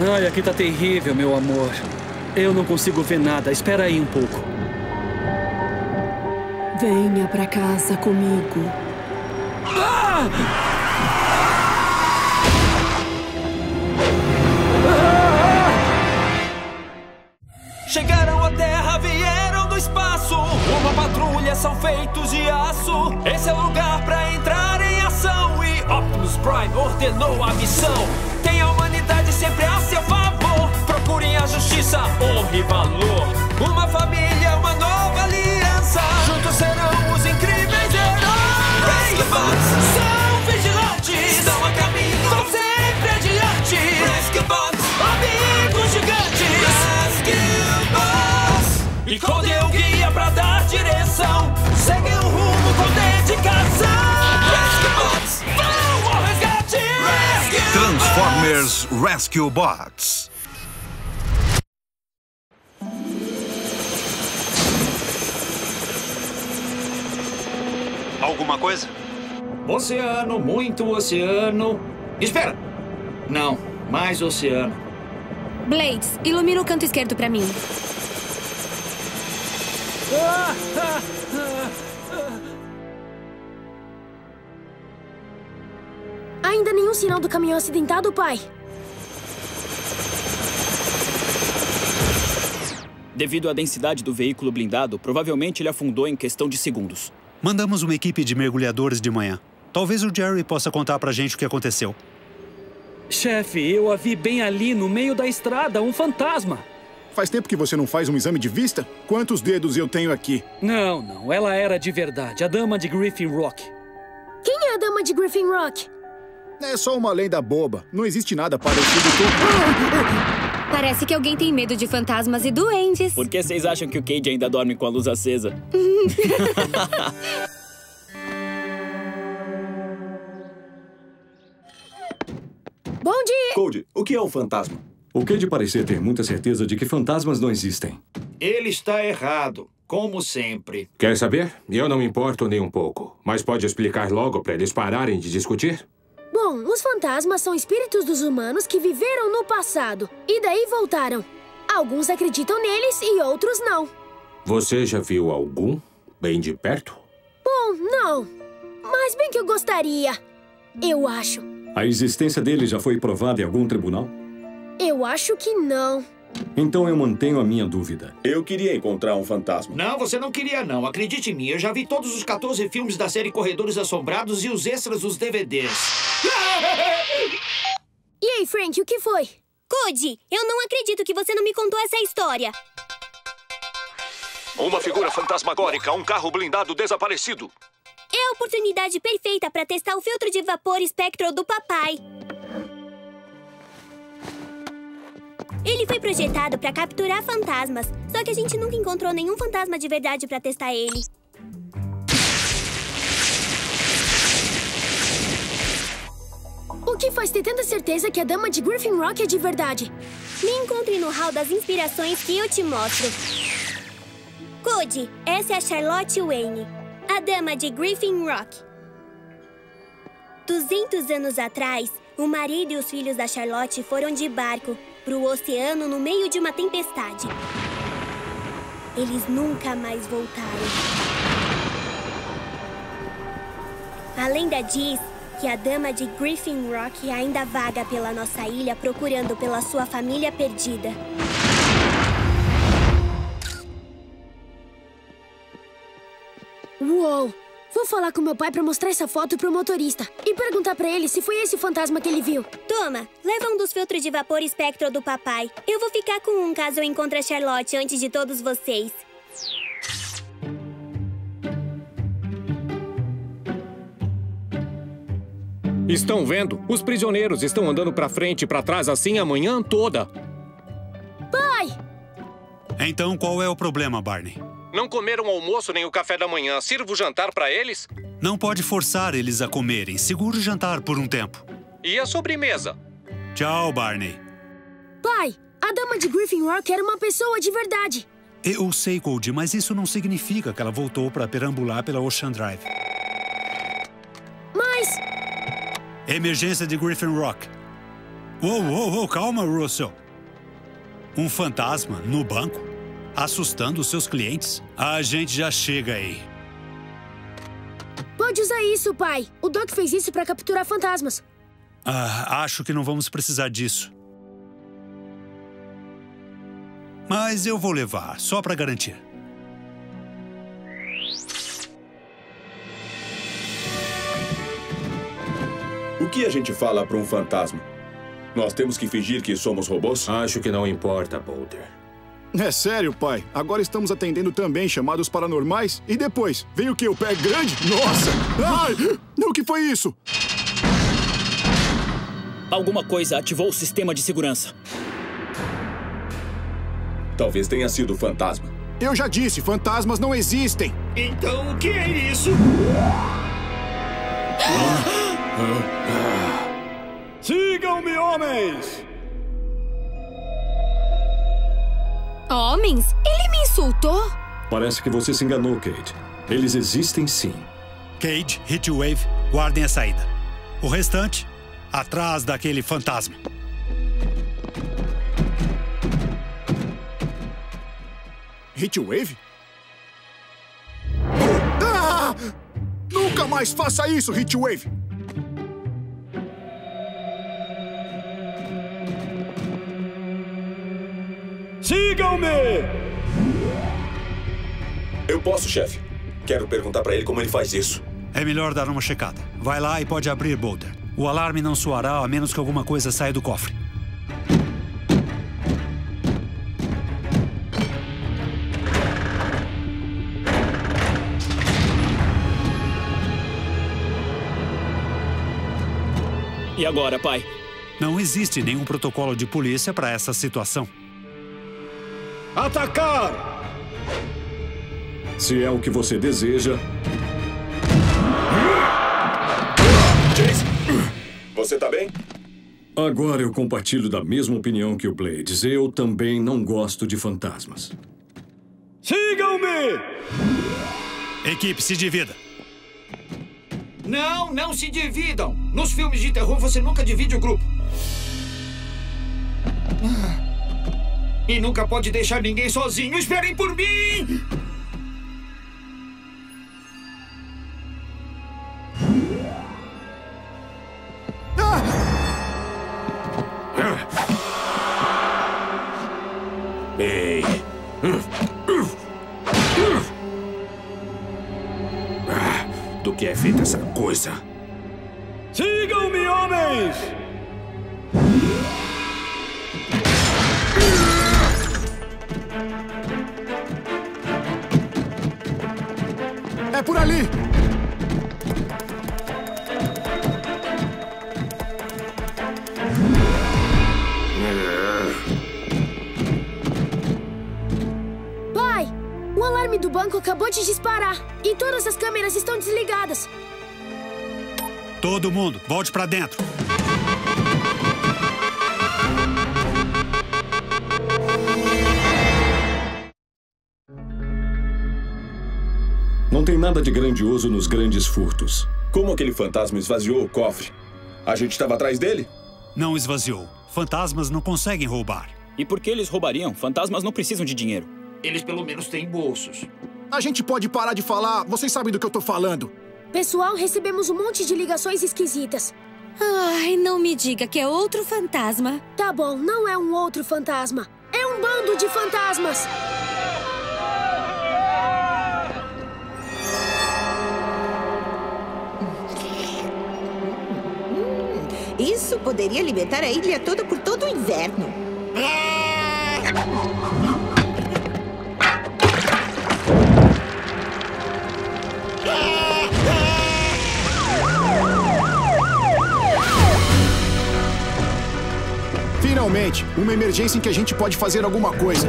Ai, aqui tá terrível, meu amor. Eu não consigo ver nada. Espera aí um pouco. Venha pra casa comigo. Ah! Chegaram à Terra, vieram do espaço. Uma patrulha, são feitos de aço. Esse é o lugar pra entrar em ação. E Optimus Prime ordenou a missão. Tem a humanidade sempre a seu favor. Procurem a justiça, honra e valor. Uma família, uma nova aliança. Juntos serão os incríveis heróis. Rescue Bots são vigilantes, dão a caminho, vão sempre adiante. Rescue Bots, amigos gigantes. Rescue Bots. E Cody é o guia pra dar direção. Seguem o rumo com dedicação. Rescue Bots, vão ao resgate. Rescue Transformers Rescue Bots. Alguma coisa? Oceano, muito oceano. Espera! Não, mais oceano. Blades, ilumina o canto esquerdo pra mim. Ainda nenhum sinal do caminhão acidentado, pai? Devido à densidade do veículo blindado, provavelmente ele afundou em questão de segundos. Mandamos uma equipe de mergulhadores de manhã. Talvez o Jerry possa contar pra gente o que aconteceu. Chefe, eu a vi bem ali no meio da estrada, um fantasma. Faz tempo que você não faz um exame de vista? Quantos dedos eu tenho aqui? Não, ela era de verdade, a dama de Griffin Rock. Quem é a dama de Griffin Rock? É só uma lenda boba. Não existe nada parecido com... Parece que alguém tem medo de fantasmas e duendes. Por que vocês acham que o Cade ainda dorme com a luz acesa? Bom dia! Cody, o que é um fantasma? O Cade parecia ter muita certeza de que fantasmas não existem. Ele está errado, como sempre. Quer saber? Eu não me importo nem um pouco. Mas pode explicar logo para eles pararem de discutir? Bom, os fantasmas são espíritos dos humanos que viveram no passado e daí voltaram. Alguns acreditam neles e outros não. Você já viu algum? Bem de perto? Bom, não. Mas bem que eu gostaria. Eu acho. A existência dele já foi provada em algum tribunal? Eu acho que não. Então eu mantenho a minha dúvida. Eu queria encontrar um fantasma. Não, você não queria não. Acredite em mim, eu já vi todos os 14 filmes da série Corredores Assombrados e os extras dos DVDs. E aí, Frank, o que foi? Cody, eu não acredito que você não me contou essa história. Uma figura fantasmagórica, um carro blindado desaparecido. É a oportunidade perfeita para testar o filtro de vapor Spectral do papai. Ele foi projetado para capturar fantasmas, só que a gente nunca encontrou nenhum fantasma de verdade para testar ele. O que faz ter tanta certeza que a dama de Griffin Rock é de verdade? Me encontre no hall das inspirações que eu te mostro. Cody, essa é a Charlotte Wayne, a dama de Griffin Rock. 200 anos atrás, o marido e os filhos da Charlotte foram de barco para o oceano no meio de uma tempestade. Eles nunca mais voltaram. A lenda diz que a dama de Griffin Rock ainda vaga pela nossa ilha procurando pela sua família perdida. Uou! Vou falar com meu pai pra mostrar essa foto pro motorista e perguntar pra ele se foi esse o fantasma que ele viu. Toma, leva um dos filtros de vapor Spectral do papai. Eu vou ficar com um caso eu encontre a Charlotte antes de todos vocês. Estão vendo? Os prisioneiros estão andando pra frente e pra trás assim a manhã toda. Pai! Então qual é o problema, Barney? Não comeram o almoço nem o café da manhã. Sirvo o jantar pra eles? Não pode forçar eles a comerem. Segure o jantar por um tempo. E a sobremesa? Tchau, Barney. Pai, a dama de Griffin Rock era uma pessoa de verdade. Eu sei, Cody, mas isso não significa que ela voltou para perambular pela Ocean Drive. Mas... Emergência de Griffin Rock. Uou, calma, Russell. Um fantasma no banco? Assustando os seus clientes? A gente já chega aí. Pode usar isso, pai. O Doc fez isso pra capturar fantasmas. Acho que não vamos precisar disso. Mas eu vou levar, só pra garantir. O que a gente fala para um fantasma? Nós temos que fingir que somos robôs? Acho que não importa, Boulder. É sério, pai? Agora estamos atendendo também chamados paranormais? E depois? Vem o quê? O pé grande? Nossa! Ai! O que foi isso? Alguma coisa ativou o sistema de segurança. Talvez tenha sido o fantasma. Eu já disse, fantasmas não existem. Então o que é isso? Sigam-me, homens! Homens? Ele me insultou? Parece que você se enganou, Cade. Eles existem sim. Cade, Heatwave, guardem a saída. O restante, atrás daquele fantasma. Heatwave? Nunca mais faça isso, Heatwave! Sigam-me! Eu posso, chefe. Quero perguntar pra ele como ele faz isso. É melhor dar uma checada. Vai lá e pode abrir, Boulder. O alarme não soará a menos que alguma coisa saia do cofre. E agora, pai? Não existe nenhum protocolo de polícia para essa situação. Atacar! Se é o que você deseja... Chase, você tá bem? Agora eu compartilho da mesma opinião que o Blades. Eu também não gosto de fantasmas. Sigam-me! Equipe, se divida. Não se dividam! Nos filmes de terror você nunca divide o grupo. E nunca pode deixar ninguém sozinho. Esperem por mim! Ei! Do que é feita essa coisa? Sigam-me, homens! É por ali! Pai, o alarme do banco acabou de disparar e todas as câmeras estão desligadas. Todo mundo, volte pra dentro. Não tem nada de grandioso nos grandes furtos. Como aquele fantasma esvaziou o cofre? A gente estava atrás dele? Não esvaziou. Fantasmas não conseguem roubar. E por que eles roubariam? Fantasmas não precisam de dinheiro. Eles pelo menos têm bolsos. A gente pode parar de falar? Vocês sabem do que eu tô falando. Pessoal, recebemos um monte de ligações esquisitas. Ai, não me diga que é outro fantasma. Tá bom, não é um outro fantasma. É um bando de fantasmas. Isso poderia alimentar a ilha toda por todo o inverno. Finalmente, uma emergência em que a gente pode fazer alguma coisa.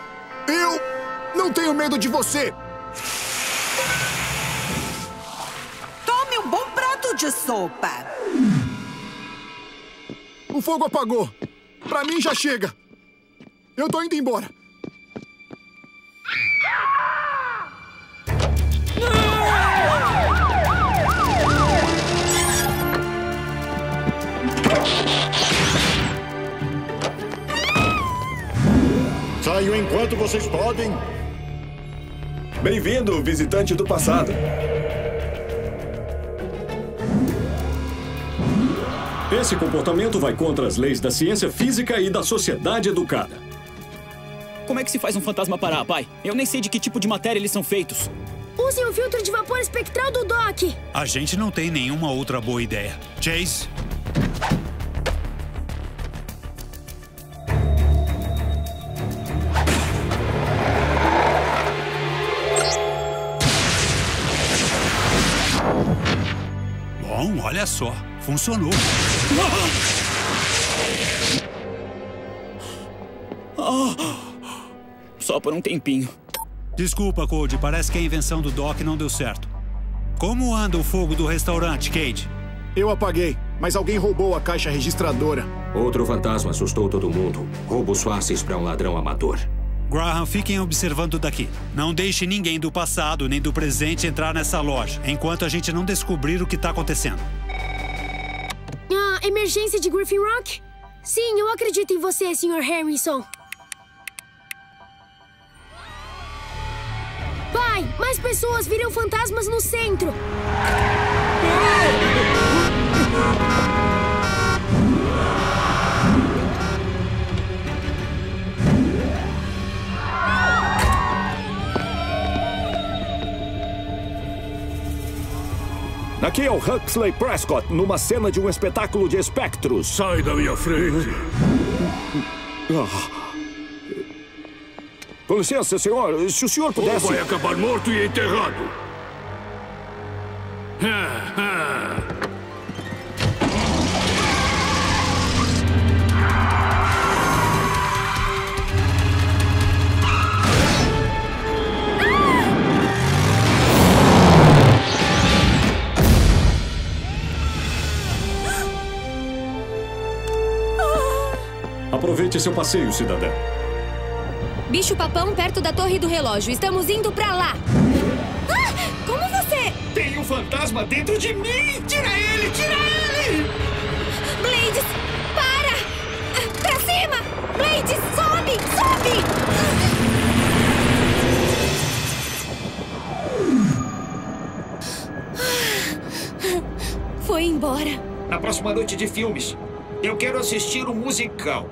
Eu não tenho medo de você! baixa sopa. O fogo apagou. Pra mim já chega. Eu tô indo embora. Saiam enquanto vocês podem. Bem-vindo, visitante do passado. Esse comportamento vai contra as leis da ciência física e da sociedade educada. Como é que se faz um fantasma parar, pai? Eu nem sei de que tipo de matéria eles são feitos. Usem o filtro de vapor espectral do Doc. A gente não tem nenhuma outra boa ideia. Chase? Bom, olha só. Funcionou. Só por um tempinho. Desculpa, Cody. Parece que a invenção do Doc não deu certo. Como anda o fogo do restaurante, Cade? Eu apaguei, mas alguém roubou a caixa registradora. Outro fantasma assustou todo mundo. Roubos fáceis para um ladrão amador. Graham, fiquem observando daqui. Não deixe ninguém do passado nem do presente entrar nessa loja, enquanto a gente não descobrir o que está acontecendo. Emergência de Griffin Rock? Sim, eu acredito em você, Sr. Harrison. Pai, mais pessoas viram fantasmas no centro. Aqui é o Huxley Prescott, numa cena de um espetáculo de espectros. Sai da minha frente. Com licença, senhor. Se o senhor pudesse... Ou vai acabar morto e enterrado. Aproveite seu passeio, cidadã. Bicho-papão perto da torre do relógio. Estamos indo pra lá. Como você... Tem um fantasma dentro de mim! Tira ele! Tira ele! Blades, para! Pra cima! Blades, sobe! Sobe! Foi embora. Na próxima noite de filmes, eu quero assistir o musical.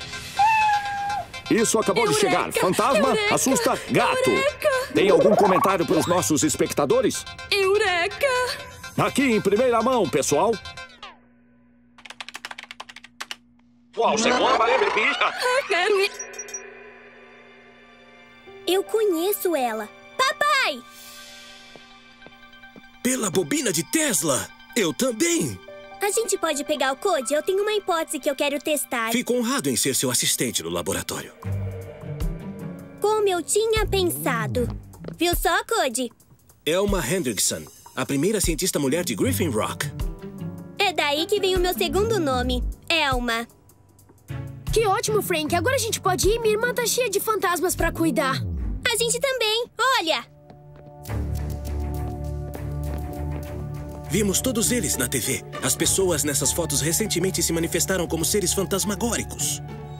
Isso acabou de chegar. Fantasma assusta gato. Tem algum comentário para os nossos espectadores? Eureka! Aqui em primeira mão, pessoal. Qual segunda bicha? Quero ir. Eu conheço ela. Papai! Pela bobina de Tesla, eu também. A gente pode pegar o Code? Eu tenho uma hipótese que eu quero testar. Fico honrado em ser seu assistente no laboratório. Como eu tinha pensado. Viu só, Code? Elma Hendrickson, a primeira cientista mulher de Griffin Rock. É daí que vem o meu segundo nome, Elma. Que ótimo, Frank. Agora a gente pode ir. Minha irmã tá cheia de fantasmas pra cuidar. A gente também. Olha! Vimos todos eles na TV. As pessoas nessas fotos recentemente se manifestaram como seres fantasmagóricos.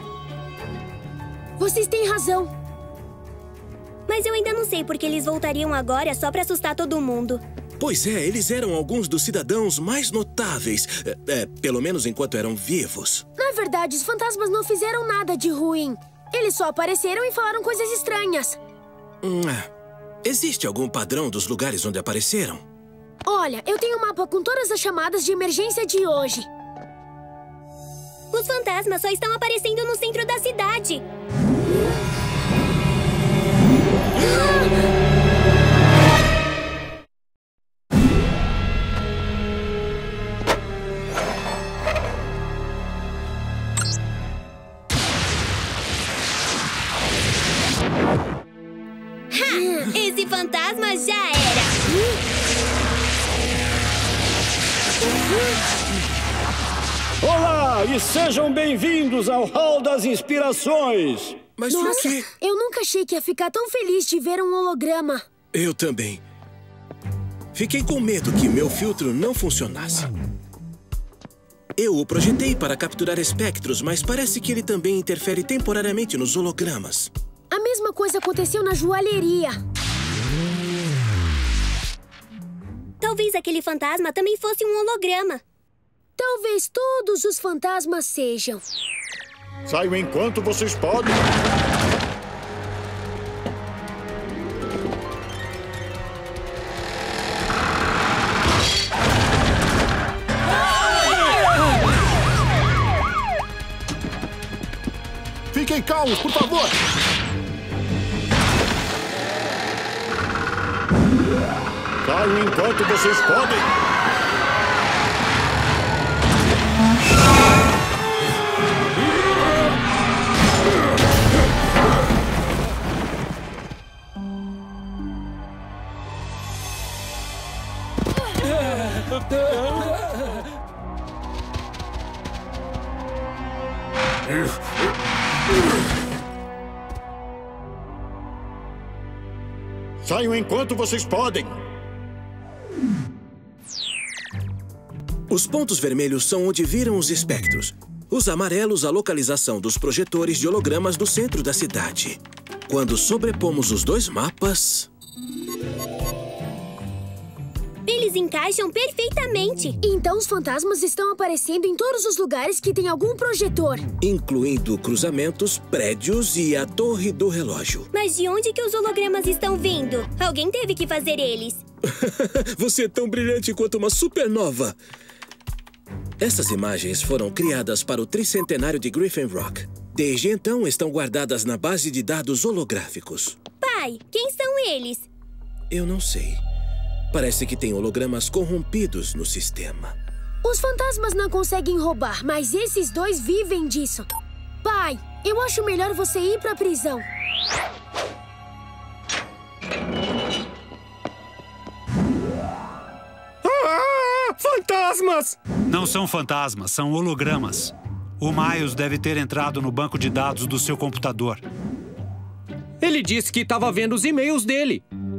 Vocês têm razão. Mas eu ainda não sei porque eles voltariam agora só pra assustar todo mundo. Pois é, eles eram alguns dos cidadãos mais notáveis. Pelo menos enquanto eram vivos. Na verdade, os fantasmas não fizeram nada de ruim. Eles só apareceram e falaram coisas estranhas. Existe algum padrão dos lugares onde apareceram? Olha, eu tenho um mapa com todas as chamadas de emergência de hoje. Os fantasmas só estão aparecendo no centro da cidade. Esse fantasma já era. Olá e sejam bem-vindos ao Hall das Inspirações. Mas Nossa, por quê? Eu nunca achei que ia ficar tão feliz de ver um holograma. Eu também. Fiquei com medo que meu filtro não funcionasse. Eu o projetei para capturar espectros, mas parece que ele também interfere temporariamente nos hologramas. A mesma coisa aconteceu na joalheria. Talvez aquele fantasma também fosse um holograma. Talvez todos os fantasmas sejam. Saiam enquanto vocês podem. Fiquem calmos, por favor. Saiam enquanto vocês podem. Saiam enquanto vocês podem. Os pontos vermelhos são onde viram os espectros. Os amarelos, a localização dos projetores de hologramas do centro da cidade. Quando sobrepomos os dois mapas... Eles encaixam perfeitamente. Então os fantasmas estão aparecendo em todos os lugares que tem algum projetor. Incluindo cruzamentos, prédios e a torre do relógio. Mas de onde que os hologramas estão vindo? Alguém teve que fazer eles. Você é tão brilhante quanto uma supernova. Essas imagens foram criadas para o tricentenário de Griffin Rock. Desde então, estão guardadas na base de dados holográficos. Pai, quem são eles? Eu não sei. Parece que tem hologramas corrompidos no sistema. Os fantasmas não conseguem roubar, mas esses dois vivem disso. Pai, eu acho melhor você ir pra prisão. Fantasmas! Não são fantasmas, são hologramas. O Miles deve ter entrado no banco de dados do seu computador. Ele disse que estava vendo os e-mails dele.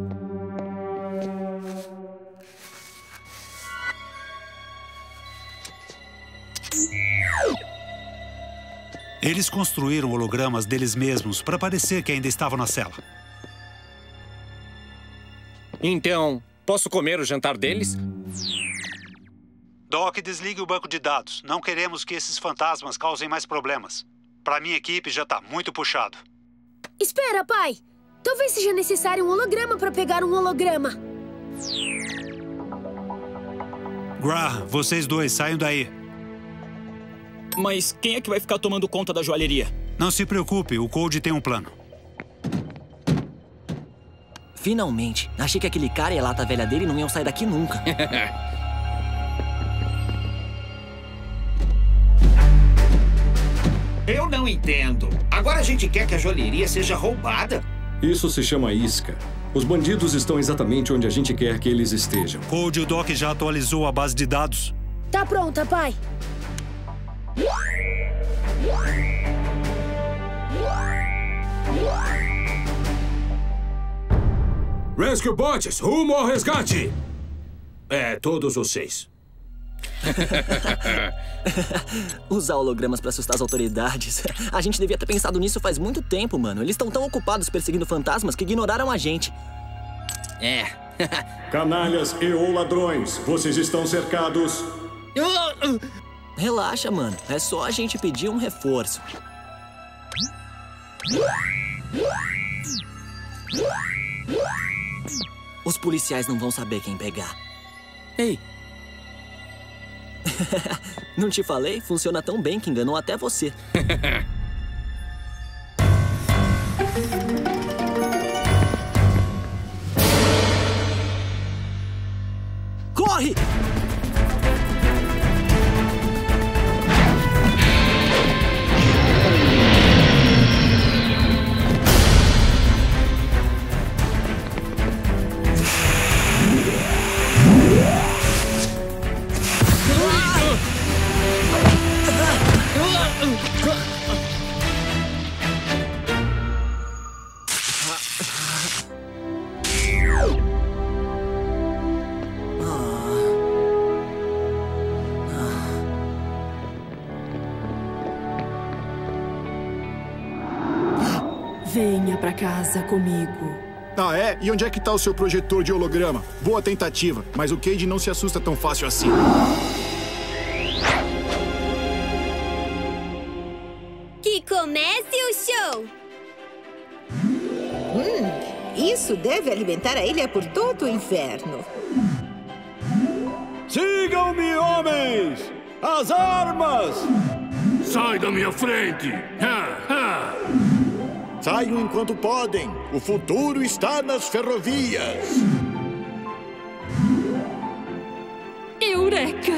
Eles construíram hologramas deles mesmos para parecer que ainda estavam na cela. Então, posso comer o jantar deles? Doc, desligue o banco de dados. Não queremos que esses fantasmas causem mais problemas. Para minha equipe já está muito puxado. Espera, pai. Talvez seja necessário um holograma para pegar um holograma. Graham, vocês dois, saiam daí. Mas quem é que vai ficar tomando conta da joalheria? Não se preocupe, o Code tem um plano. Finalmente. Achei que aquele cara e a lata velha dele não iam sair daqui nunca. Eu não entendo. Agora a gente quer que a joalheria seja roubada? Isso se chama isca. Os bandidos estão exatamente onde a gente quer que eles estejam. Code, o Doc já atualizou a base de dados. Tá pronta, pai. Rescue Bots, rumo ao resgate! Todos vocês. Usar hologramas pra assustar as autoridades. A gente devia ter pensado nisso faz muito tempo, mano. Eles estão tão ocupados perseguindo fantasmas que ignoraram a gente. Canalhas e ou ladrões, vocês estão cercados. Relaxa, mano. É só a gente pedir um reforço. Os policiais não vão saber quem pegar. Ei! Não te falei? Funciona tão bem que enganou até você. Corre! Venha pra casa comigo. Ah, é? E onde é que tá o seu projetor de holograma? Boa tentativa, mas o Cade não se assusta tão fácil assim. Que comece o show! Isso deve alimentar a ilha por todo o inverno. Sigam-me, homens! As armas! Sai da minha frente! Saiam enquanto podem. O futuro está nas ferrovias. Eureka!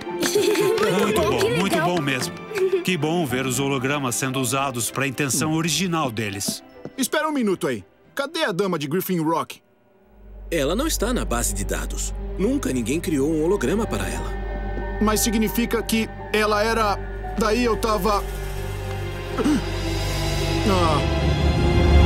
Muito bom mesmo. Que bom ver os hologramas sendo usados para a intenção original deles. Espera um minuto aí. Cadê a dama de Griffin Rock? Ela não está na base de dados. Nunca ninguém criou um holograma para ela. Mas significa que ela era... Daí eu tava...